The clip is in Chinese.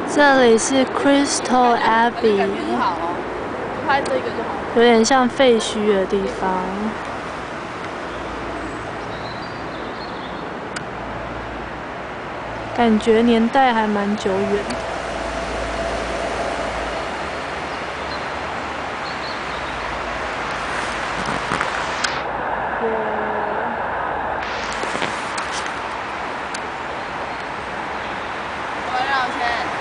这里是 Kirkstall Abby， 拍这个就好。 有点像废墟的地方。感觉年代还蛮久远。